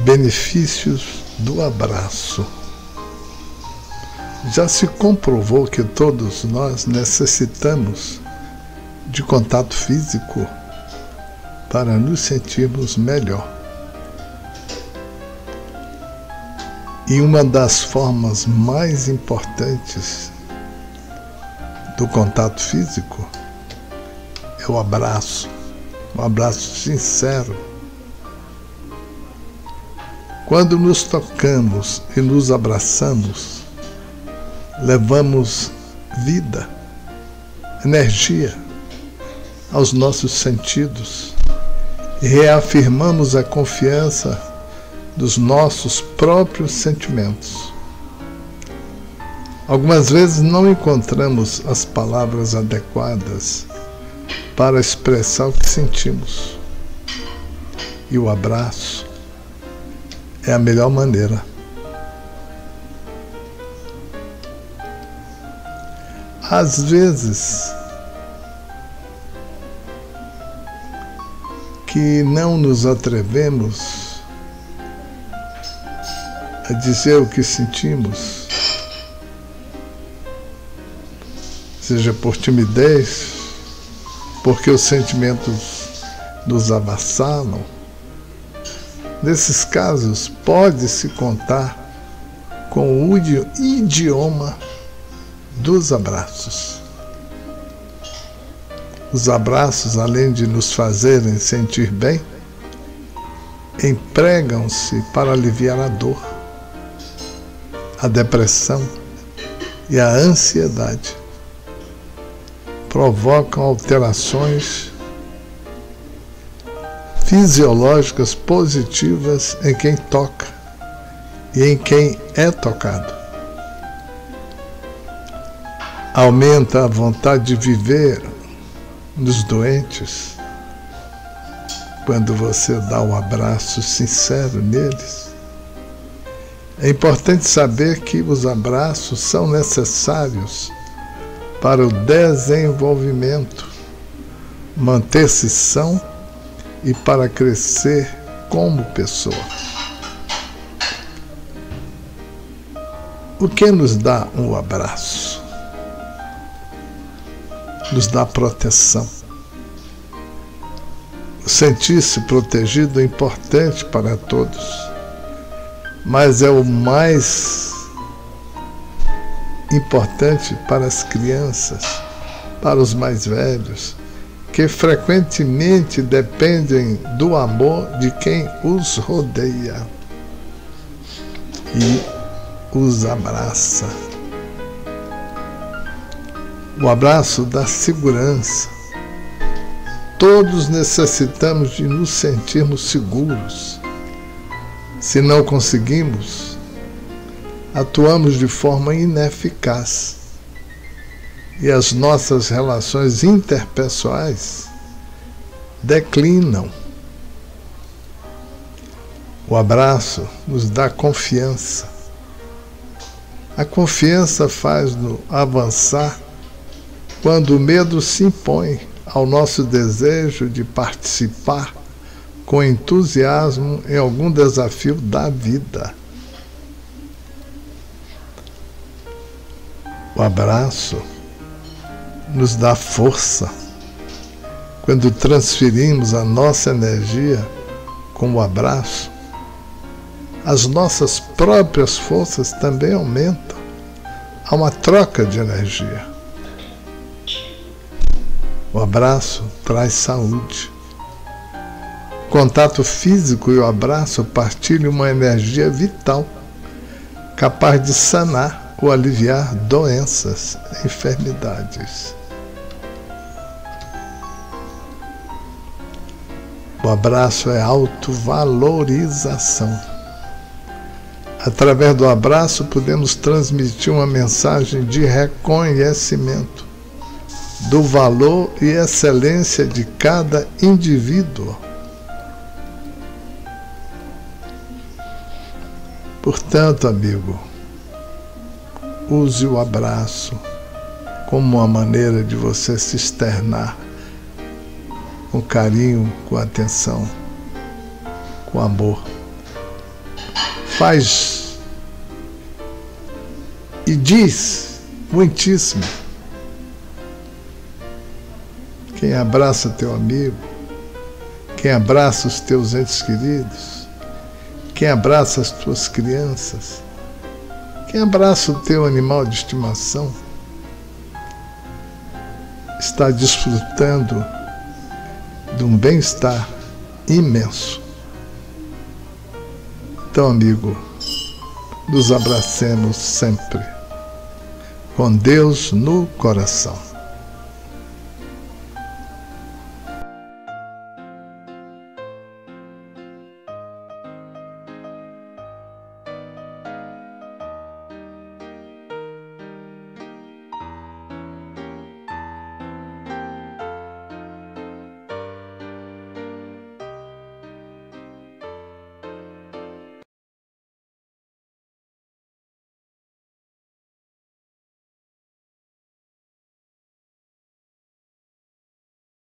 Benefícios do abraço. Já se comprovou que todos nós necessitamos de contato físico para nos sentirmos melhor. E uma das formas mais importantes do contato físico é o abraço, um abraço sincero. Quando nos tocamos e nos abraçamos, levamos vida, energia aos nossos sentidos e reafirmamos a confiança dos nossos próprios sentimentos. Algumas vezes não encontramos as palavras adequadas para expressar o que sentimos. E o abraço é a melhor maneira. Às vezes, que não nos atrevemos a dizer o que sentimos, seja por timidez, porque os sentimentos nos avassalam. Nesses casos, pode-se contar com o idioma dos abraços. Os abraços, além de nos fazerem sentir bem, empregam-se para aliviar a dor, a depressão e a ansiedade. Provocam alterações fisiológicas positivas em quem toca e em quem é tocado. Aumenta a vontade de viver nos doentes quando você dá um abraço sincero neles. É importante saber que os abraços são necessários para o desenvolvimento, manter-se são e para crescer como pessoa. O que nos dá um abraço? Nos dá proteção. Sentir-se protegido é importante para todos, mas é o mais importante para as crianças, para os mais velhos, que frequentemente dependem do amor de quem os rodeia e os abraça. O abraço dá segurança. Todos necessitamos de nos sentirmos seguros. Se não conseguimos, atuamos de forma ineficaz e as nossas relações interpessoais declinam. O abraço nos dá confiança. A confiança faz-nos avançar quando o medo se impõe ao nosso desejo de participar com entusiasmo em algum desafio da vida. O abraço nos dá força. Quando transferimos a nossa energia com o abraço, as nossas próprias forças também aumentam. Há uma troca de energia. O abraço traz saúde. O contato físico e o abraço partilham uma energia vital, capaz de sanar ou aliviar doenças, enfermidades. O abraço é autovalorização. Através do abraço podemos transmitir uma mensagem de reconhecimento do valor e excelência de cada indivíduo. Portanto, amigo, use o abraço como uma maneira de você se externar com carinho, com atenção, com amor, faz e diz muitíssimo. Quem abraça teu amigo, quem abraça os teus entes queridos, quem abraça as tuas crianças, quem abraça o teu animal de estimação, está desfrutando de um bem-estar imenso. Então, amigo, nos abracemos sempre, com Deus no coração.